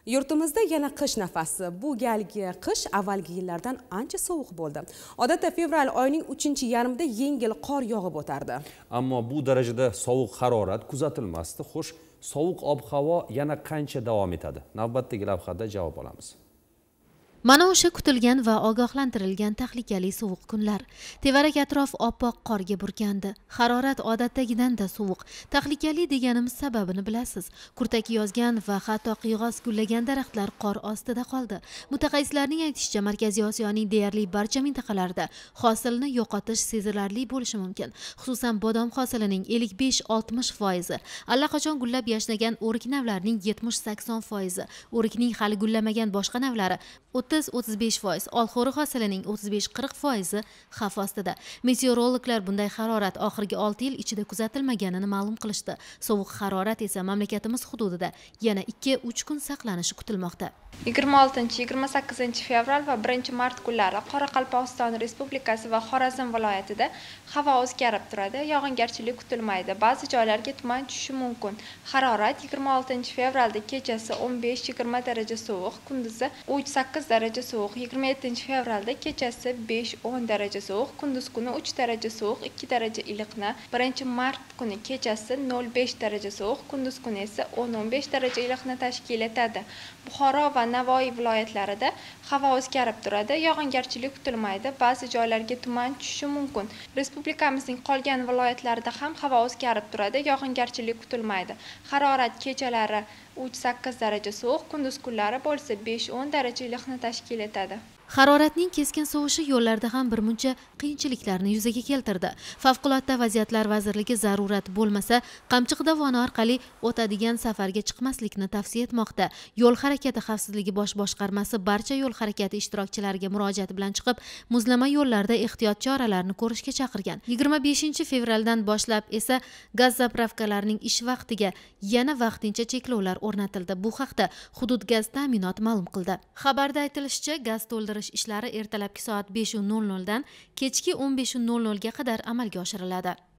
Yurtimizda yana qish nafasi. Bu galgi qish avvalgi yillardan ancha sovuq bo'ldi. Odatda fevral oyining 3-yarmida yengil qor yog'ib o'tardi. Ammo bu darajada sovuq harorat kuzatilmasdi. Xo'sh, sovuq ob-havo yana qancha davom etadi? Navbatdagi lavhada javob olamiz. Mana o'sha kutilgan va ogohlantirilgan tahlikali sovuq kunlar. Tevarak atrof oppoq qorga burkandi. Harorat odatdagidan-da sovuq. Tahlikali deganimiz sababini bilasiz. Kurtak yozgan va hatto qiyg'os gullagan daraxtlar qor ostida qoldi. Mutaxassislarning aytishicha, Markaziy Osiyoning deyarli barcha mintaqalarida hosilni yo'qotish sezilarli bo'lishi mumkin. Xususan, bodom hosilining 55-60%, allaqachon gullab yashnagan o'rik navlarining 70-80%, o'rikning hali gullamagan boshqa navlari 30-35%, olxo'ri hosilining 35-40% xavf ostida. Meteorologlar bunday harorat oxirgi 6 yil ichida kuzatilmaganini ma'lum qilishdi. Sovuq harorat esa mamlakatimiz hududida yana 2-3 kun saqlanishi kutilmoqda. 26-28 fevral va 1-mart kunlari Qoraqalpog'iston Respublikasi va Xorazm viloyatida havo o'zgarib turadi. Yog'ingarchilik kutilmaydi. Ba'zi joylarga tuman tushishi mumkin. Harorat 26 fevralda kechasi 15-20 daraja sovuq, kunduzi 3-8 daraja sovuq, 27 fevralda kechasi 5-10 daraja sovuq, kunduz kuni 3 daraja sovuq, 2 daraja iliqni, 1-mart kuni kechasi 0-5 daraja sovuq, kunduz kuni esa 10-15 daraja iliqni tashkil etadi. Buxoro va Navoiy viloyatlarida havo o'zgarib turadi. Yog'ingarchilik kutilmaydi. Ba'zi joylarga tuman tushishi mumkin. Respublikamizning qolgan viloyatlarida ham havo o'zgarib turadi. Yog'ingarchilik kutilmaydi. Harorat kechalari 3-8 daraja sovuq, kunduz kunlari bo'lsa 5-10 daraja iliqni tashkil etadi. Haroratning keskin sovishi yo'llarda ham bir muncha qiyinchiliklarni yuzaga keltirdi. Favqulodda vaziyatlar vazirligi zarurat bo'lmasa, Qamchiq dovoni orqali o'tadigan safarga chiqmaslikni tavsiya etmoqda. Yo'l harakati xavfsizligi bosh boshqarmasi barcha yo'l harakati ishtirokchilariga murojaat bilan chiqib, muzlama yo'llarda ehtiyot choralarini ko'rishga chaqirgan. 25 fevraldan boshlab esa gaz zapravkalarining ish vaqtiga yana vaqtincha cheklovlar o'rnatildi. Bu haqda Hudud gaz ta'minot ma'lum qildi. Xabarda aytilishicha, gaz to'ldirish ishlari ertalabki soat 5:00 dan kechki 15:00 ga qadar amalga oshiriladi.